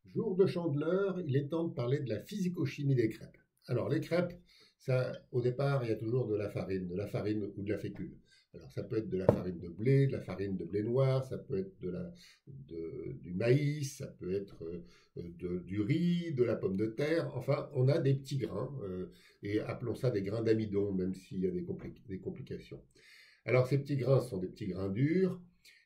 Jour de Chandeleur, il est temps de parler de la physico-chimie des crêpes. Alors, les crêpes, ça, au départ, il y a toujours de la farine ou de la fécule. Alors, ça peut être de la farine de blé, de la farine de blé noir, ça peut être du maïs, ça peut être du riz, de la pomme de terre. Enfin, on a des petits grains, et appelons ça des grains d'amidon, même s'il y a des complications. Alors, ces petits grains sont des petits grains durs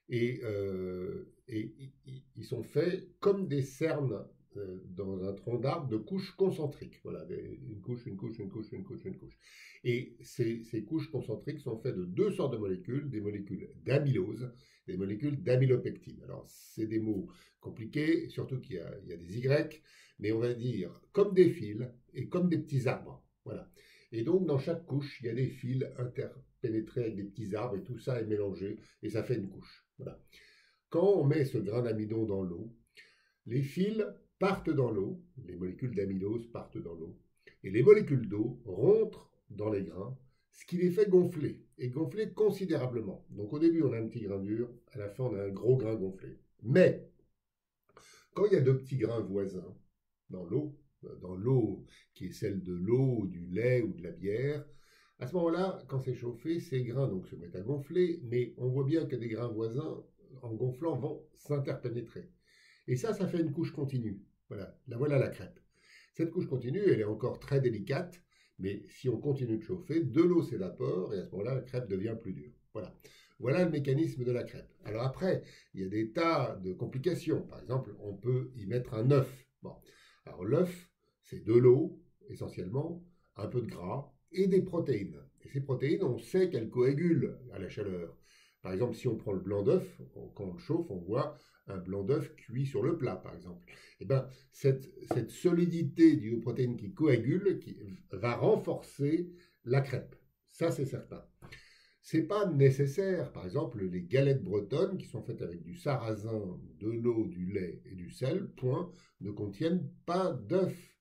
et ils sont faits comme des cernes dans un tronc d'arbre de couches concentriques. Voilà, une couche, une couche, une couche, une couche, une couche. Et ces couches concentriques sont faites de deux sortes de molécules, des molécules d'amylose, des molécules d'amylopectine. Alors, c'est des mots compliqués, surtout qu'il y a des Y, mais on va dire comme des fils et comme des petits arbres. Voilà. Et donc, dans chaque couche, il y a des fils interpénétrés avec des petits arbres, et tout ça est mélangé, et ça fait une couche. Voilà. Quand on met ce grain d'amidon dans l'eau, les fils partent dans l'eau, les molécules d'amylose partent dans l'eau, et les molécules d'eau rentrent dans les grains, ce qui les fait gonfler, et gonfler considérablement. Donc au début, on a un petit grain dur, à la fin, on a un gros grain gonflé. Mais, quand il y a deux petits grains voisins dans l'eau qui est celle de l'eau, du lait ou de la bière, à ce moment-là, quand c'est chauffé, ces grains donc se mettent à gonfler, mais on voit bien que des grains voisins, en gonflant, vont s'interpénétrer. Et ça fait une couche continue. Voilà la crêpe. Cette couche continue, elle est encore très délicate, mais si on continue de chauffer, de l'eau s'évapore, et à ce moment-là, la crêpe devient plus dure. Voilà le mécanisme de la crêpe. Alors après, il y a des tas de complications. Par exemple, on peut y mettre un œuf. Bon. Alors l'œuf, c'est de l'eau, essentiellement, un peu de gras, et des protéines. Et ces protéines, on sait qu'elles coagulent à la chaleur. Par exemple, si on prend le blanc d'œuf, quand on le chauffe, on voit un blanc d'œuf cuit sur le plat, par exemple. Et bien, cette solidité due aux protéines qui coagulent va renforcer la crêpe. Ça, c'est certain. C'est pas nécessaire. Par exemple, les galettes bretonnes, qui sont faites avec du sarrasin, de l'eau, du lait et du sel, point, ne contiennent pas d'œuf.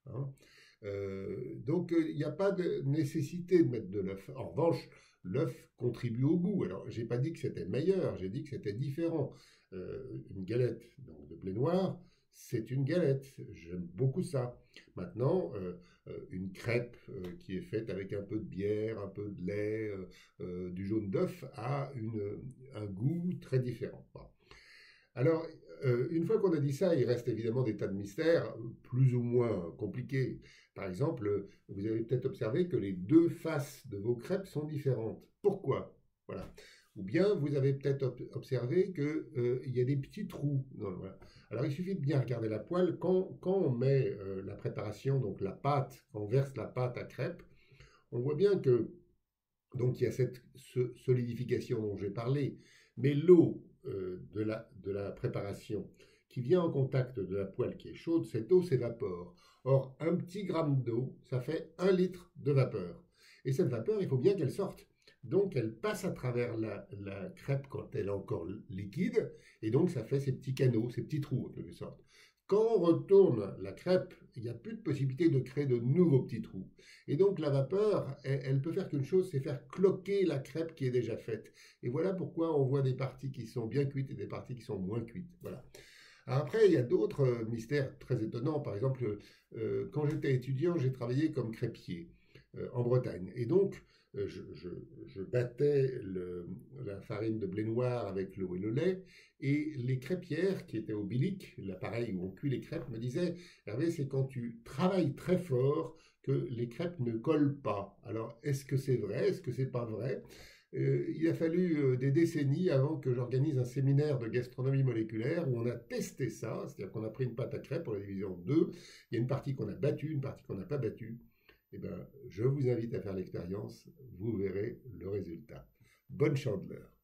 Donc, il n'y a pas de nécessité de mettre de l'œuf. En revanche, l'œuf contribue au goût. Alors, j'ai pas dit que c'était meilleur, j'ai dit que c'était différent. Une galette donc, de blé noir, c'est une galette. J'aime beaucoup ça. Maintenant, une crêpe qui est faite avec un peu de bière, un peu de lait, du jaune d'œuf a un goût très différent. Bon. Alors, une fois qu'on a dit ça, il reste évidemment des tas de mystères plus ou moins compliqués. Par exemple, vous avez peut-être observé que les deux faces de vos crêpes sont différentes. Pourquoi? Voilà. Ou bien vous avez peut-être observé qu'il y a des petits trous. Voilà. Alors il suffit de bien regarder la poêle. Quand on met la préparation, donc la pâte, quand on verse la pâte à crêpes, on voit bien que donc il y a cette solidification dont j'ai parlé, mais l'eau de la préparation qui vient en contact de la poêle qui est chaude, cette eau s'évapore. Or, un petit gramme d'eau, ça fait 1 litre de vapeur. Et cette vapeur, il faut bien qu'elle sorte. Donc, elle passe à travers la crêpe quand elle est encore liquide, et donc ça fait ces petits canaux, ces petits trous en quelque sorte. Quand on retourne la crêpe, il n'y a plus de possibilité de créer de nouveaux petits trous. Et donc la vapeur, elle peut faire qu'une chose, c'est faire cloquer la crêpe qui est déjà faite. Et voilà pourquoi on voit des parties qui sont bien cuites et des parties qui sont moins cuites. Voilà. Après, il y a d'autres mystères très étonnants. Par exemple, quand j'étais étudiant, j'ai travaillé comme crêpier en Bretagne. Et donc, je battais la farine de blé noir avec l'eau et le lait. Et les crêpières qui étaient au bilic, l'appareil où on cuit les crêpes, me disaient, Hervé, c'est quand tu travailles très fort que les crêpes ne collent pas. Alors, est-ce que c'est vrai? Est-ce que c'est pas vrai? Il a fallu des décennies avant que j'organise un séminaire de gastronomie moléculaire où on a testé ça, c'est-à-dire qu'on a pris une pâte à crêpes, on l'a divisée en deux, il y a une partie qu'on a battue, une partie qu'on n'a pas battue. Eh bien, je vous invite à faire l'expérience, vous verrez le résultat. Bonne chandeleur.